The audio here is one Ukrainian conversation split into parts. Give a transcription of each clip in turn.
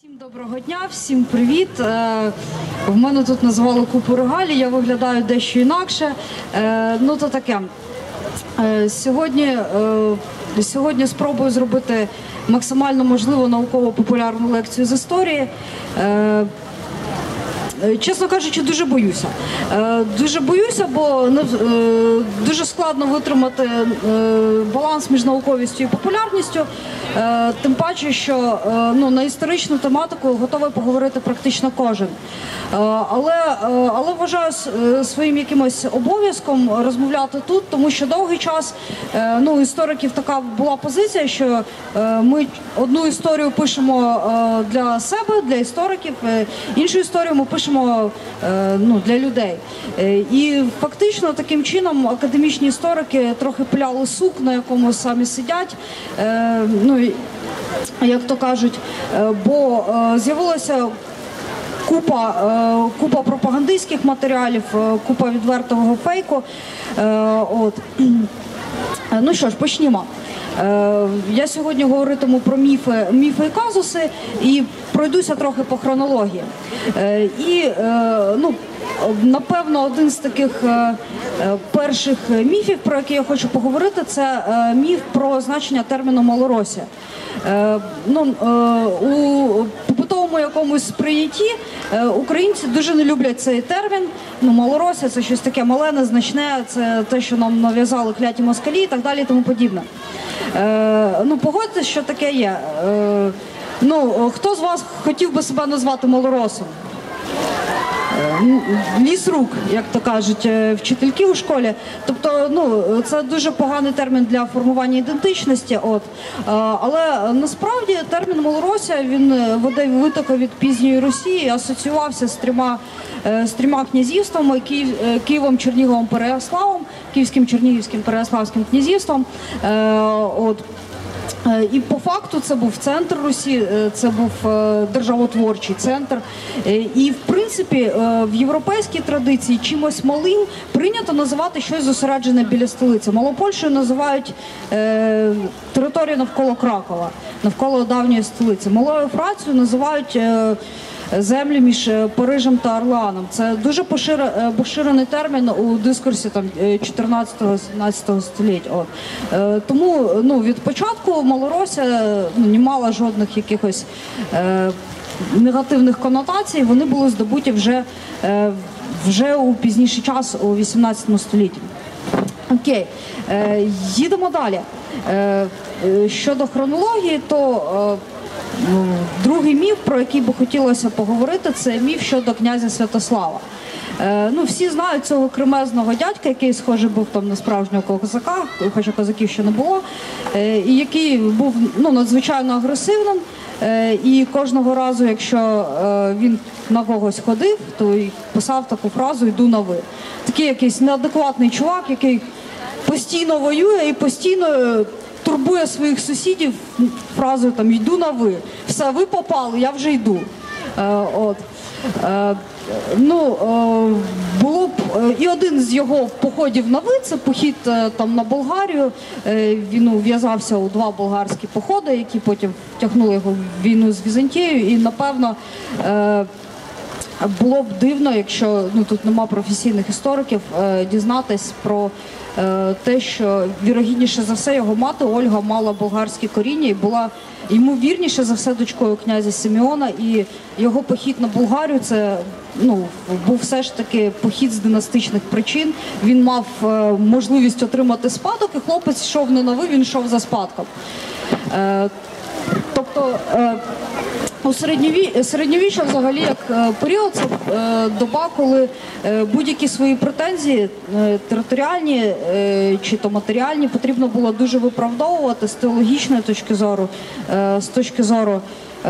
Всім доброго дня, всім привіт. В мене тут назвали купу регалій, я виглядаю дещо інакше. Ну то таке. Сьогодні спробую зробити максимально можливу науково-популярну лекцію з історії. Чесно кажучи, дуже боюся. Дуже боюся, бо дуже складно витримати баланс між науковістю і популярністю. Тим паче, що на історичну тематику готовий поговорити практично кожен. Але вважаю своїм якимось обов'язком розмовляти тут, тому що довгий час істориків така була позиція, що ми одну історію пишемо для себе, для істориків, іншу історію ми пишемо для людей. І фактично таким чином академічні історики трохи пиляли сук, на якому самі сидять, як то кажуть, бо з'явилося купа пропагандистських матеріалів, купа відвертого фейку. Ну що ж, почнімо. Я сьогодні говоритиму про міфи і казуси і пройдуся трохи по хронології. Напевно, один з таких перших міфів, про який я хочу поговорити, це міф про значення терміну «Малоросія». У побутовому якомусь сприйнятті українці дуже не люблять цей термін. Малоросія – це щось таке мале, незначне, це те, що нам нав'язали кляті москалі і так далі і тому подібне. Погодьтесь, що таке є. Хто з вас хотів би себе назвати малоросом? Ліс рук, як то кажуть вчительки у школі. Тобто, це дуже поганий термін для формування ідентичності. Але насправді термін «Малоросія», він витока від пізньої Росії, асоціювався з трьома князівствами: Києвом, Черніговом, Переяславом, Київським, Чернігівським, Переяславським князівством. І по факту це був центр Русі, це був державотворчий центр. І, в принципі, в європейській традиції чимось малим прийнято називати щось зосереджене біля столиці. Малопольщею називають територію навколо Кракова, навколо давньої столиці. Малою Францією називають землі між Парижем та Орлеаном. Це дуже поширений термін у дискурсі 14-17 століть. Тому від початку Малоросія не мала жодних якихось негативних конотацій, вони були здобуті вже у пізніший час, у 18 столітті. Окей, їдемо далі. Щодо хронології, то другий міф, про який би хотілося поговорити, це міф щодо князя Святослава. Всі знають цього кремезного дядька, який схожий був на справжнього козака, хоча козаків ще не було, і який був надзвичайно агресивним. І кожного разу, якщо він на когось ходив, то й писав таку фразу «йду на ви». Такий якийсь неадекватний чувак, який постійно воює і постійно турбує своїх сусідів фразою «йду на ви». Все, ви попали, я вже йду. Було б і один з його походів на ви, це похід на Болгарію. Він ув'язався у два болгарські походи, які потім втягнули його в війну з Візантією. І, напевно, було б дивно, якщо тут нема професійних істориків, дізнатись про те, що вірогідніше за все його мати Ольга мала болгарське коріння і була ймовірніше за все дочкою князя Симеона, і його похід на Болгарію це був все ж таки похід з династичних причин. Він мав можливість отримати спадок, і хлопець йшов не на ви, він йшов за спадком. Тобто середньовіччя взагалі як період, це доба, коли будь-які свої претензії територіальні чи то матеріальні потрібно було дуже виправдовувати з теологічної точки зору, з точки зору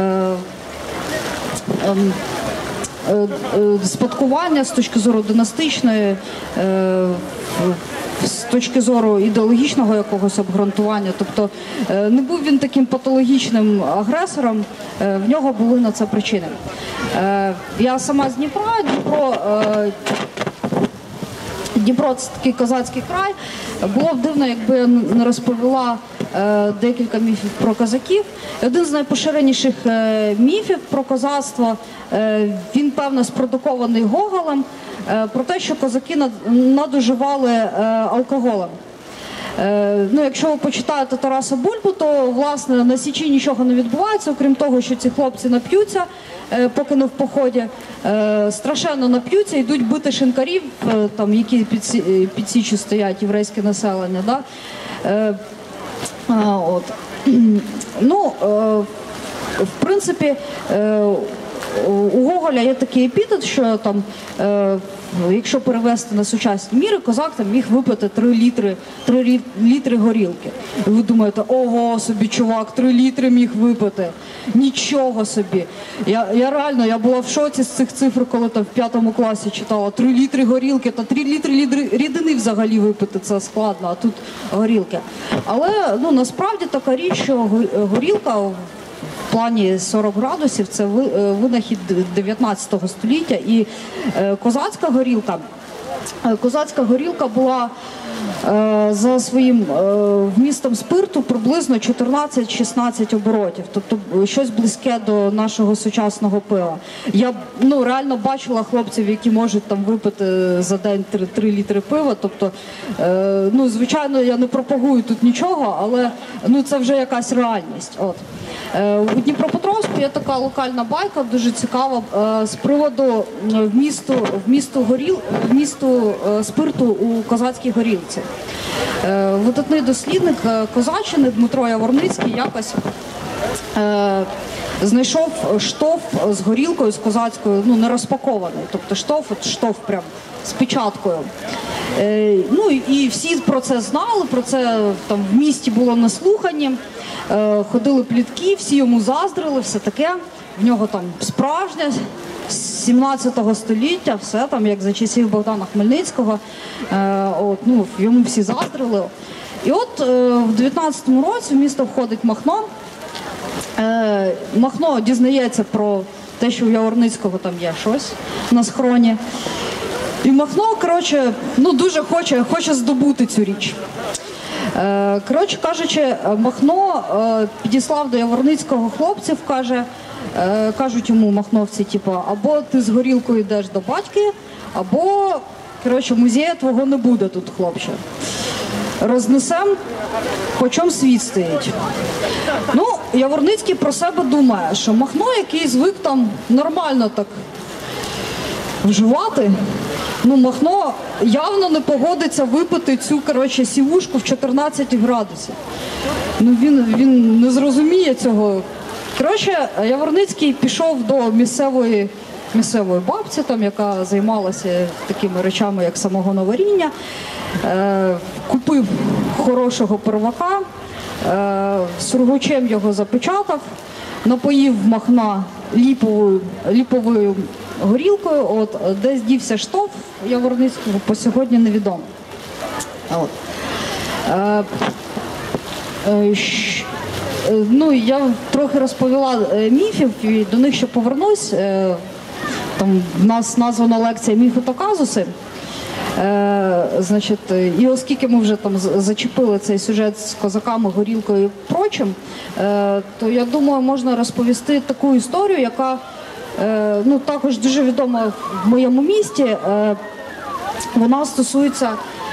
спадкування, з точки зору династичної, з точки зору ідеологічного якогось обґрунтування. Тобто не був він таким патологічним агресором, в нього були на це причини. Я сама з Дніпра, Дніпро – це такий козацький край. Було б дивно, якби я не розповіла декілька міфів про козаків. Один з найпоширеніших міфів про козацтво, він, певно, спродукований Гоголем, про те, що козаки надуживали алкоголем. Ну, якщо ви почитаєте Тараса Бульбу, то, власне, на Січі нічого не відбувається, окрім того, що ці хлопці нап'ються, поки не в поході, страшенно нап'ються, йдуть бити шинкарів, там, які під Січі стоять, єврейське населення. Да? От. Ну, в принципі, у Гоголя є такий епітет, що там, якщо перевести на сучасні міри, козак там міг випити 3 літри горілки. І ви думаєте, ого собі, чувак, 3 літри міг випити. Нічого собі. Я реально, я була в шоці з цих цифр, коли там в 5 класі читала 3 літри горілки, та 3 літри рідини взагалі випити, це складно, а тут горілки. Але, ну, насправді така річ, що горілка в плані 40 градусів – це винахід 19 століття, і козацька горілка була за своїм вмістом спирту приблизно 14-16 оборотів, тобто щось близьке до нашого сучасного пива. Я реально бачила хлопців, які можуть там випити за день 3 літри пива, тобто, звичайно, я не пропагую тут нічого, але це вже якась реальність. От. У Дніпропетровську є така локальна байка, дуже цікава, з приводу вмісту спирту у козацькій горілці. Видатний дослідник козаччини Дмитро Яворницький якось знайшов штоф з горілкою, з козацькою, не розпакований, тобто штоф прям з печаткою. І всі про це знали, про це там в місті було наслухані, ходили плітки, всі йому заздрили, все таке. В нього там справжнє, з 17 століття, все там, як за часів Богдана Хмельницького, йому всі заздрили. І от в 19-му році в місто входить Махно. Махно дізнається про те, що у Яворницького там є щось на схроні. І Махно, дуже хоче здобути цю річ. Коротше кажучи, Махно підіслав до Яворницького хлопців, кажуть йому махновці, або ти з горілкою йдеш до батьки, або, музея твого не буде тут, хлопче. Рознесем, по чому світ стоїть. Яворницький про себе думає, що Махно, який звик там нормально так вживати, Махно явно не погодиться випити цю, сівушку в 14 градусів. Він не зрозуміє цього. Яворницький пішов до місцевої бабці, яка займалася такими речами, як самогоноваріння, купив хорошого первака, сургучем його запечатав, напоїв Махна ліповою горілкою, десь дівся штоф Яворницького, по сьогодні невідомо. Я трохи розповіла міфів, і до них ще повернусь. Там в нас названа лекція «Міфи та казуси». І оскільки ми вже там зачепили цей сюжет з козаками, горілкою і прочим, то я думаю, можна розповісти таку історію, яка також дуже відома в моєму місті. Вона стосується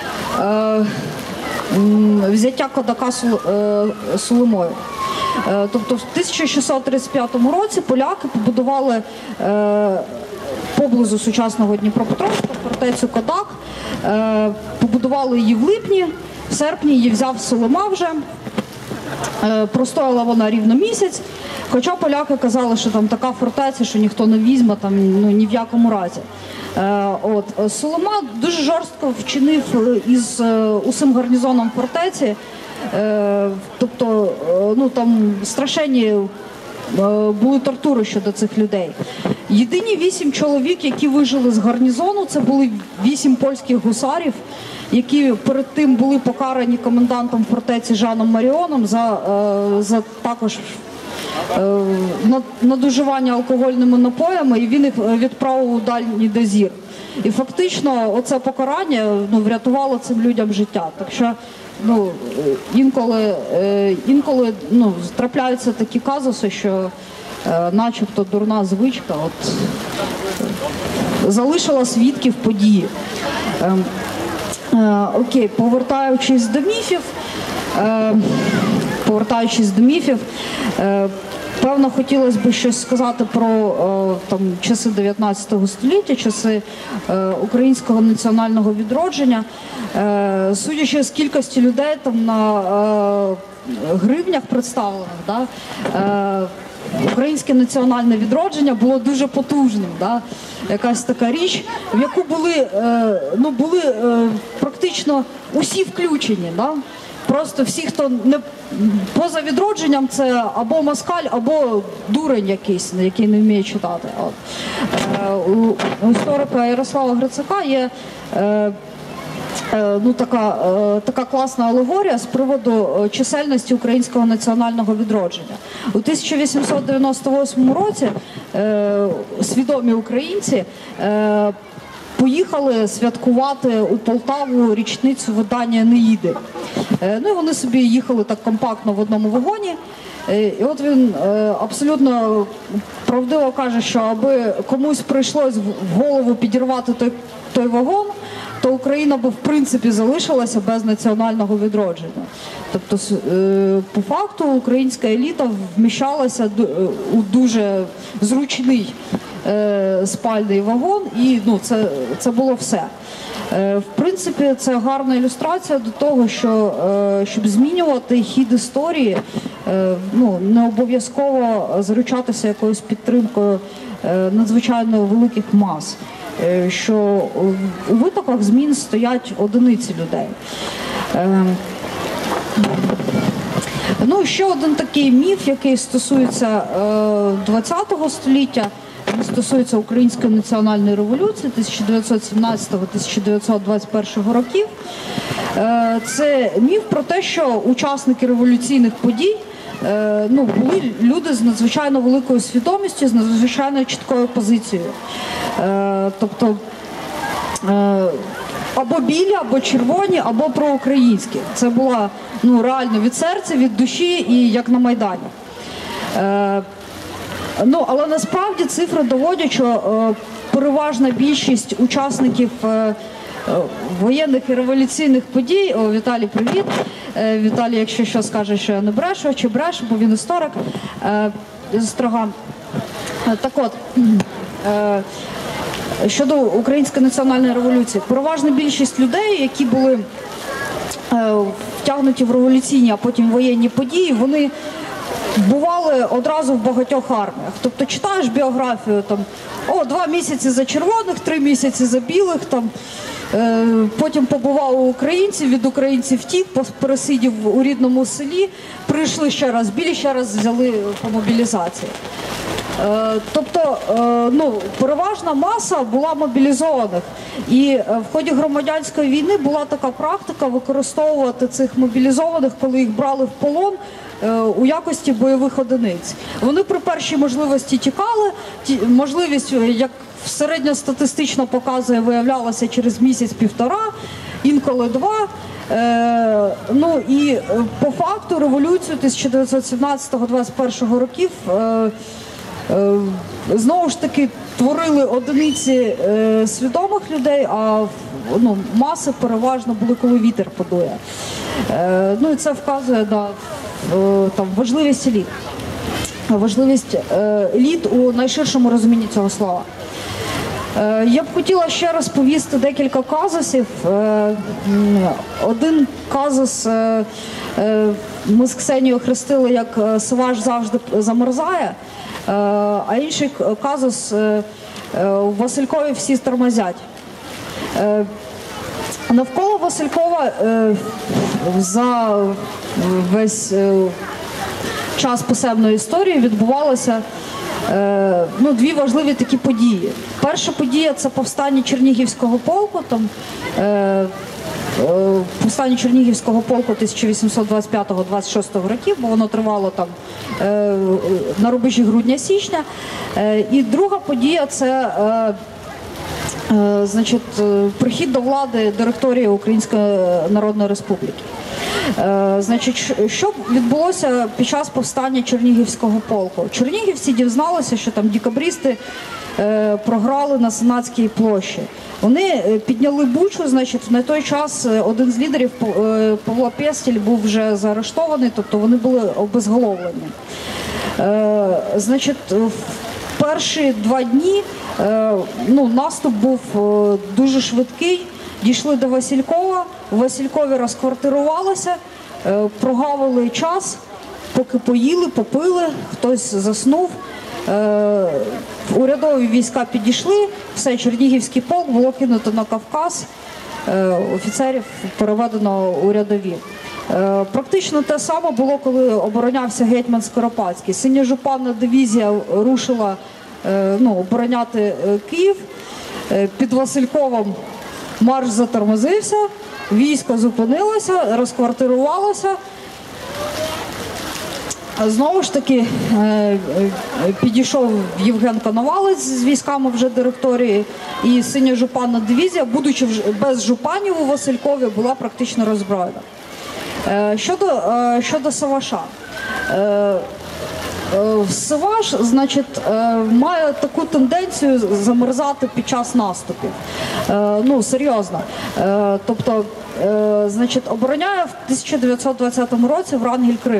взяття кодака Сулимою. Тобто в 1635 році поляки побудували поблизу сучасного Дніпропетровська фортецю Кодак, побудували її в липні, в серпні її взяв Сулима вже. Простояла вона рівно місяць, хоча поляки казали, що там така фортеця, що ніхто не візьме, ні в якому разі. Сулима дуже жорстко вчинив із усім гарнізоном фортеці, тобто там страшенні були тортури щодо цих людей. Єдині 8 чоловік, які вижили з гарнізону, це були 8 польських гусарів, які перед тим були покарані комендантом фортеці Жаном Маріоном за також надуживання алкогольними напоями, і він їх відправив у дальній дозір. І фактично оце покарання врятувало цим людям життя. Так що інколи трапляються такі казуси, що начебто дурна звичка залишила свідків події. Окей, повертаючись до міфів, певно, хотілося б щось сказати про часи 19 століття, часи українського національного відродження. Судячи з кількості людей там на гривнях представлених, українське національне відродження було дуже потужним. Якась така річ, в яку були практично усі включені. Просто всі, хто не поза відродженням, це або москаль, або дурень якийсь, який не вміє читати. У історика Ярослава Грицака є така класна алегорія з приводу чисельності українського національного відродження. У 1898 році свідомі українці поїхали святкувати у Полтаву річницю видання «Енеїди». І вони собі їхали так компактно в одному вагоні. І от він абсолютно правдиво каже, що аби комусь прийшлось в голову підірвати той вагон, то Україна б в принципі залишилася без національного відродження. Тобто, по факту, українська еліта вміщалася у дуже зручний спальний вагон, і це було все. В принципі, це гарна ілюстрація до того, що щоб змінювати хід історії, не обов'язково заручатися якоюсь підтримкою надзвичайно великих мас. Що у витоках змін стоять одиниці людей. Ще один такий міф, який стосується ХХ століття, стосується Української національної революції 1917-1921 років. Це міф про те, що учасники революційних подій були люди з надзвичайно великою свідомістю, з надзвичайно чіткою позицією. Тобто або білі, або червоні, або проукраїнські. Це було реально від серця, від душі і як на Майдані. Але насправді цифри доводять, що переважна більшість учасників воєнних і революційних подій. Віталій, привіт. Віталій, якщо що, скаже, що я не брешу, чи брешу, бо він історик з Острога. Так от, щодо Української національної революції, переважна більшість людей, які були втягнуті в революційні, а потім воєнні події, вони бували одразу в багатьох арміях. Тобто читаєш біографію, 2 місяці за червоних, 3 місяці за білих, потім побував у українців, від українців втік, пересидів у рідному селі, прийшли ще раз білі, ще раз взяли по мобілізації. Тобто, переважна маса була мобілізованих. І в ході громадянської війни була така практика використовувати цих мобілізованих, коли їх брали в полон, у якості бойових одиниць. Вони при першій можливості тікали, можливість, як середньостатистично показує, виявлялася через місяць-півтора, інколи 2. І по факту революцію 1917-21 років знову ж таки творили одиниці свідомих людей, а маси переважно були, коли вітер подує. І це вказує на важливість еліт. Важливість еліт у найширшому розумінні цього слова. Я б хотіла ще раз повісти декілька казусів. Один казус ми з Ксенією хрестили як «Сиваш завжди замерзає», а інший казус у Василькові всі тормозять. Навколо Василькова за весь час писемної історії відбувалося 2 важливі такі події. Перша подія – це повстання Чернігівського полку, повстання Чернігівського полку 1825-26 років, бо воно тривало на рубежі грудня-січня. І друга подія – це прихід до влади директорії Української Народної Республіки. Значить, що відбулося під час повстання Чернігівського полку? Чернігівці дізналися, що там декабристи програли на Сенатській площі. Вони підняли бучу, значить, на той час один з лідерів, Павло Пестіль, був вже заарештований, тобто вони були обезголовлені. Значить, в перші 2 дні наступ був дуже швидкий, дійшли до Василькова, у Василькові розквартирувалося, прогавили час, поки поїли, попили, хтось заснув. Урядові війська підійшли, все, Чернігівський полк було кинуто на Кавказ, офіцерів переведено у рядові. Практично те саме було, коли оборонявся гетьман Скоропадський. Синьо-жупанна дивізія рушила обороняти Київ, під Васильковом марш затормозився, військо зупинилося, розквартирувалося. Знову ж таки, підійшов Євген Коновалець з військами вже директорії, і синьо-жупанна дивізія, будучи без жупанів у Василькові, була практично роззброєна. Щодо Саваша. Саваш, значить, має таку тенденцію замерзати під час наступів. Серйозно. Тобто, значить, обороняє в 1920 році Врангель Крим.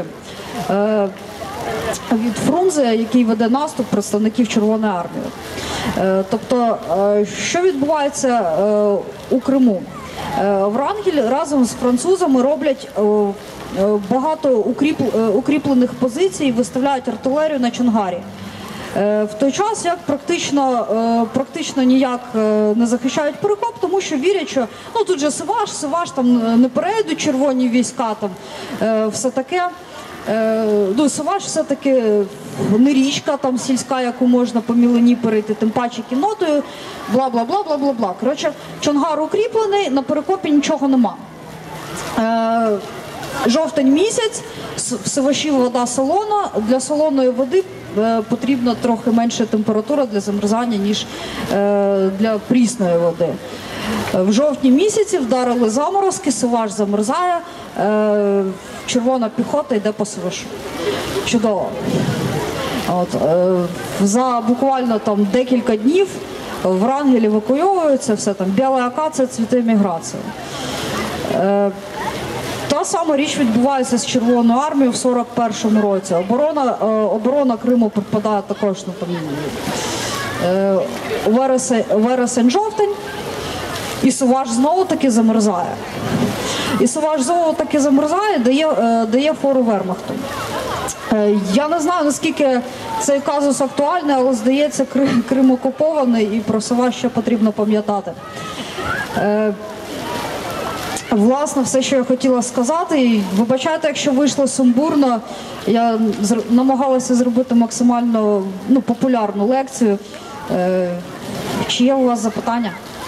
Від Фрунзе, який веде наступ представників Червоної армії. Тобто, що відбувається у Криму? Врангель разом з французами роблять багато укріплених позицій, виставляють артилерію на Чонгарі. В той час як практично ніяк не захищають Перекоп, тому що вірять, що тут же Сиваш, там не перейдуть червоні війська, там все таке. Сиваш все-таки не річка там сільська, яку можна по мілені перейти, тим паче кіннотою, бла-бла-бла-бла-бла-бла. Коротше, Чонгар укріплений, на Перекопі нічого нема. Жовтень місяць, в Сиваші вода солона, для солоної води потрібна трохи менша температура для замерзання, ніж для прісної води. В жовтні місяці вдарили заморозки, Сиваш замерзає, червона піхота йде по Сивашу. Чудово. За буквально там декілька днів Врангель евакуйовується, все там, біла акація, цвіте міграції. Та сама річ відбувається з Червоною армією в 41-му році. Оборона Криму припадає також вересень-жовтень, і Сиваш знову-таки замерзає. Дає фору Вермахту. Я не знаю, наскільки цей казус актуальний, але, здається, Крим окупований, і про Сиваш ще потрібно пам'ятати. Власне, все, що я хотіла сказати. І вибачайте, якщо вийшло сумбурно, я намагалася зробити максимально популярну лекцію. Чи є у вас запитання?